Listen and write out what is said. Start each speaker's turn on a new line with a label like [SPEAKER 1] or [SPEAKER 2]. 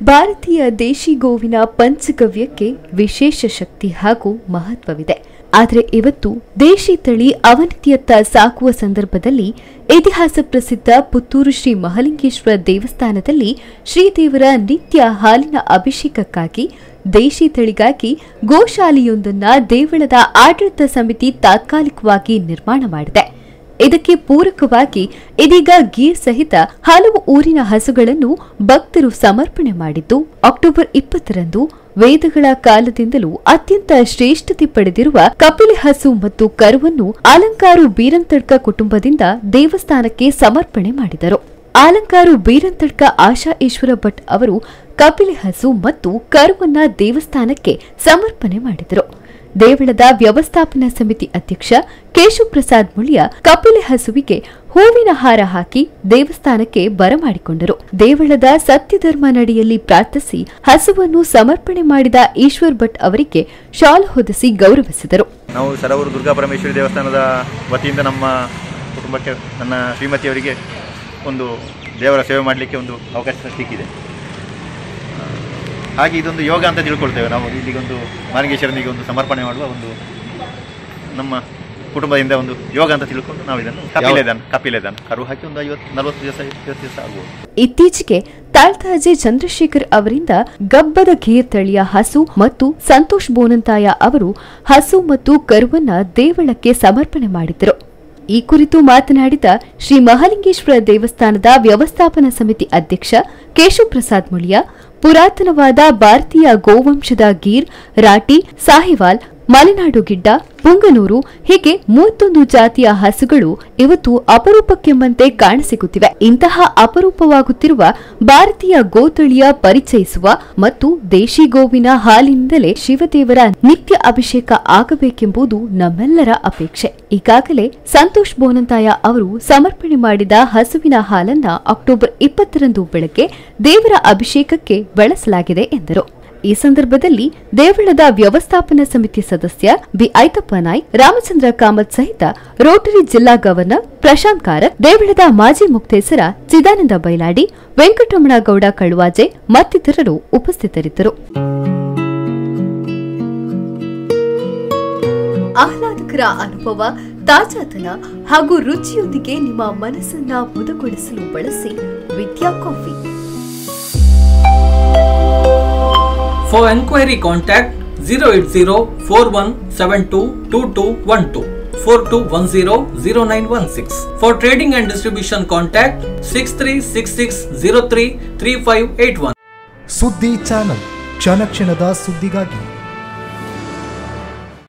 [SPEAKER 1] ಭಾರತೀಯ ದೇಶಿ ಗೋವಿನ ಪಂಚಗವ್ಯಕ್ಕೆ ವಿಶೇಷ ಶಕ್ತಿ ಹಾಗೂ ಮಹತ್ವವಿದೆ. ಆದರೆ ಇವತ್ತು ದೇಶಿ ತಳಿ ಅವನತಿಯತ್ತ ಸಾಕುವ ಸಂದರ್ಭದಲ್ಲಿ ಇತಿಹಾಸ ಪ್ರಸಿದ್ಧ ಪುತ್ತೂರು ಶ್ರೀ ಮಹಾಲಿಂಗೇಶ್ವರ ದೇವಸ್ಥಾನದಲ್ಲಿ ಶ್ರೀದೇವರ ನಿತ್ಯ ಹಾಲಿನ ಅಭಿಷೇಕಕ್ಕಾಗಿ ದೇಶಿ ತಳಿಗಾಗಿ ಗೋಶಾಲೆಯೊಂದನ್ನು ದೇವಳದ ಆಡಳಿತ ಸಮಿತಿ ತಾತ್ಕಾಲಿಕವಾಗಿ ನಿರ್ಮಾಣ ಮಾಡಿದೆ. ಇದಕ್ಕೆ ಪೂರಕವಾಗಿ ಇದೀಗ ಗೀರ್ ಸಹಿತ ಹಲವು ಊರಿನ ಹಸುಗಳನ್ನು ಭಕ್ತರು ಸಮರ್ಪಣೆ ಮಾಡಿದ್ದು, ಅಕ್ಟೋಬರ್ 20ರಂದು ವೇದಗಳ ಕಾಲದಿಂದಲೂ ಅತ್ಯಂತ ಶ್ರೇಷ್ಠತೆ ಪಡೆದಿರುವ ಕಪಿಲೆ ಹಸು ಮತ್ತು ಕರುವನ್ನು ಅಲಂಕಾರು ಬೀರಂತಡ್ಕ ಕುಟುಂಬದಿಂದ ದೇವಸ್ಥಾನಕ್ಕೆ ಸಮರ್ಪಣೆ ಮಾಡಿದರು. ಅಲಂಕಾರು ಬೀರಂತಡ್ಕ ಆಶಾ ಈಶ್ವರ ಭಟ್ ಅವರು ಕಪಿಲೆ ಹಸು ಮತ್ತು ಕರುವನ್ನ ದೇವಸ್ಥಾನಕ್ಕೆ ಸಮರ್ಪಣೆ ಮಾಡಿದರು. ದೇವಳದ ವ್ಯವಸ್ಥಾಪನಾ ಸಮಿತಿ ಅಧ್ಯಕ್ಷ ಕೇಶವ ಪ್ರಸಾದ್ ಮುಳಿಯ ಕಪಿಲೆ ಹಸುವಿಗೆ ಹೂವಿನ ಹಾರ ಹಾಕಿ ದೇವಸ್ಥಾನಕ್ಕೆ ಬರಮಾಡಿಕೊಂಡರು. ದೇವಳದ ಸತ್ಯಧರ್ಮ ನಡಿಯಲ್ಲಿ ಪ್ರಾರ್ಥಿಸಿ ಹಸುವನ್ನು ಸಮರ್ಪಣೆ ಮಾಡಿದ ಈಶ್ವರ್ ಭಟ್ ಅವರಿಗೆ ಶಾಲ್ ಹೊದಿಸಿ ಗೌರವಿಸಿದರು.
[SPEAKER 2] ನಾವು ಸರವೂರು ದುರ್ಗಾ ಪರಮೇಶ್ವರಿ ದೇವಸ್ಥಾನದ ವತಿಯಿಂದ ನಮ್ಮ ಕುಟುಂಬಕ್ಕೆ, ನನ್ನ ಶ್ರೀಮತಿಯವರಿಗೆ ಒಂದು ದೇವರ ಸೇವೆ ಮಾಡಲಿಕ್ಕೆ ಒಂದು ಅವಕಾಶ ಸಿಕ್ಕಿದೆ. ಹಾಗೆ ಇದೊಂದು ಯೋಗ ಅಂತ ತಿಳ್ಕೊಳ್ತೇವೆ ನಾವು. ಇಲ್ಲಿಗೊಂದು ಮಹಾಲಿಂಗೇಶ್ವರನಿಗೆ ಒಂದು ಸಮರ್ಪಣೆ ಮಾಡುವ ಒಂದು ನಮ್ಮ ಕುಟುಂಬದಿಂದ ಒಂದು ಯೋಗ ಅಂತ ತಿಳ್ಕೊಂಡು ನಾವು ಇದನ್ನು ಕಪಿಲೆದಾನ ಕರು ಹಾಕಿ ಒಂದು 40 ದಿವಸ ಆಗುವುದು.
[SPEAKER 1] ಇತ್ತೀಚೆಗೆ ತಾಳ್ತಾಜೆ ಚಂದ್ರಶೇಖರ್ ಅವರಿಂದ ಗಬ್ಬದ ಗೀರ್ ತಳಿಯ ಹಸು ಮತ್ತು ಸಂತೋಷ್ ಬೋನಂತಾಯ ಅವರು ಹಸು ಮತ್ತು ಕರುವನ್ನ ದೇವಳಕ್ಕೆ ಸಮರ್ಪಣೆ ಮಾಡಿದ್ದರು. ಈ ಕುರಿತು ಮಾತನಾಡಿದ ಶ್ರೀ ಮಹಾಲಿಂಗೇಶ್ವರ ದೇವಸ್ಥಾನದ ವ್ಯವಸ್ಥಾಪನಾ ಸಮಿತಿ ಅಧ್ಯಕ್ಷ ಕೇಶವ ಪ್ರಸಾದ್ ಮುಳಿಯ, ಪುರಾತನವಾದ ಭಾರತೀಯ ಗೋವಂಶದ ಗೀರ್, ರಾಟಿ, ಸಾಹಿವಾಲ್, ಮಲೆನಾಡು ಗಿಡ್ಡ, ಪುಂಗನೂರು ಹೀಗೆ 31 ಜಾತಿಯ ಹಸುಗಳು ಇವತ್ತು ಅಪರೂಪಕ್ಕೆಂಬಂತೆ ಕಾಣಸಿಗುತ್ತಿವೆ. ಇಂತಹ ಅಪರೂಪವಾಗುತ್ತಿರುವ ಭಾರತೀಯ ಗೋತಳಿಯ ಪರಿಚಯಿಸುವ ಮತ್ತು ದೇಶಿ ಗೋವಿನ ಹಾಲಿನಿಂದಲೇ ಶಿವದೇವರ ನಿತ್ಯ ಅಭಿಷೇಕ ಆಗಬೇಕೆಂಬುದು ನಮ್ಮೆಲ್ಲರ ಅಪೇಕ್ಷೆ. ಈಗಾಗಲೇ ಸಂತೋಷ್ ಬೋನಂತಾಯ ಅವರು ಸಮರ್ಪಣೆ ಮಾಡಿದ ಹಸುವಿನ ಹಾಲನ್ನ ಅಕ್ಟೋಬರ್ 20ರಂದು ಬೆಳಗ್ಗೆ ದೇವರ ಅಭಿಷೇಕಕ್ಕೆ ಬಳಸಲಾಗಿದೆ ಎಂದರು. ಈ ಸಂದರ್ಭದಲ್ಲಿ ದೇವಳದ ವ್ಯವಸ್ಥಾಪನಾ ಸಮಿತಿ ಸದಸ್ಯ ಬಿ ಐತಪ್ಪ ನಾಯ್ಕ್, ರಾಮಚಂದ್ರ ಕಾಮತ್ ಸಹಿತ ರೋಟರಿ ಜಿಲ್ಲಾ ಗವರ್ನರ್ ಪ್ರಶಾಂತ್ ಕಾರತ್, ದೇವಳದ ಮಾಜಿ ಮುಕ್ತೇಸರ ಚಿದಾನಂದ ಬೈಲಾಡಿ, ವೆಂಕಟರಮಣ ಗೌಡ ಕಳುವಾಜೆ ಮತ್ತಿತರರು ಉಪಸ್ಥಿತರಿದ್ದರು. ಆಹ್ಲಾದಕರ ಅನುಭವ, ತಾಜಾತನ ಹಾಗೂ ರುಚಿಯೊಂದಿಗೆ ನಿಮ್ಮ ಮನಸ್ಸನ್ನ ಮುದಗೊಳಿಸಲು ಬಳಸಿ Vidya coffee.
[SPEAKER 3] For enquiry contact 08041722212 42100916. For trading and distribution contact 6366033581.
[SPEAKER 4] ಸುದ್ದಿ ಚಾನಲ್, ಕ್ಷಣ ಕ್ಷಣದ ಸುದ್ದಿಗಾಗಿ.